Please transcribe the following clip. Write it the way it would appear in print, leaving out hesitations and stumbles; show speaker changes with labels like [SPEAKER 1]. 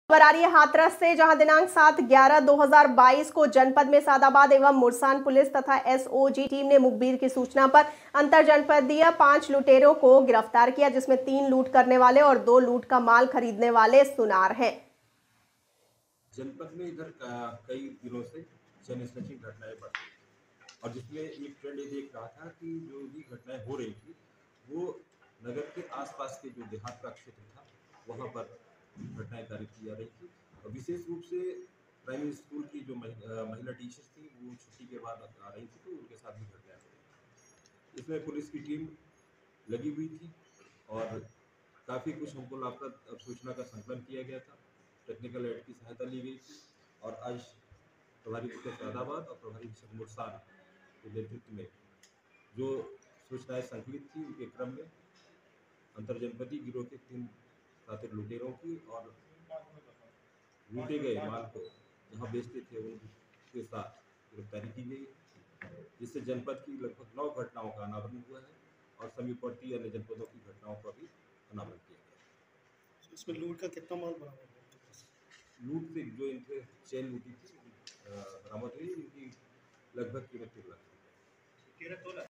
[SPEAKER 1] खबर आ रही है हाथरस से, जहां दिनांक 7/11/2022 को जनपद में सादाबाद एवं मुरसान पुलिस तथा एसओजी टीम ने मुखबिर की सूचना पर अंतर जनपदीय 5 लुटेरों को गिरफ्तार किया, जिसमें 3 लूट करने वाले और 2 लूट का माल खरीदने वाले सुनार हैं।
[SPEAKER 2] जनपद में इधर कई दिनों से चेन स्नैचिंग घटनाएं बढ़ रही थी और जिसमें एक ट्रेंड ये देख रहा था कि जो भी घटनाएं हो रही थी वो नगर के आसपास के जो देहात का क्षेत्र था वहाँ पर घटनाएं कारित की जा रही थी और विशेष रूप से प्राइमरी स्कूल की जो महिला टीचर्स थी वो छुट्टी के बाद आ रही थी तो उनके साथ भी घटनाएं हो रही थी। इसमें पुलिस की टीम लगी हुई थी और काफ़ी कुछ हमको लाभप्रद सूचना का संकलन किया गया था। टेक्निकल एड की सहायता ली गई थी और आज प्रभारी विशेष फैदाबाद और प्रभारी विशेष मुरसान के नेतृत्व में जो सूचनाएं संकलित थी उनके क्रम में अंतर जनपदीय गिरोह के 3 शातिर लुटेरों की और लूटे गए माल को जहां बेचते थे उनके साथ गिरफ्तारी की गई, जिससे जनपद की लगभग 9 घटनाओं का अनावरण हुआ है और समीपवर्ती अन्य जनपदों की घटनाओं का भी अनावरण किया गया।
[SPEAKER 3] इसमें लूट का कितना माल बरामद हुआ?
[SPEAKER 2] लूट से जो इनसे चेन लूटी थी बरामद हुई, इनकी लगभग कीमत 3 लाख।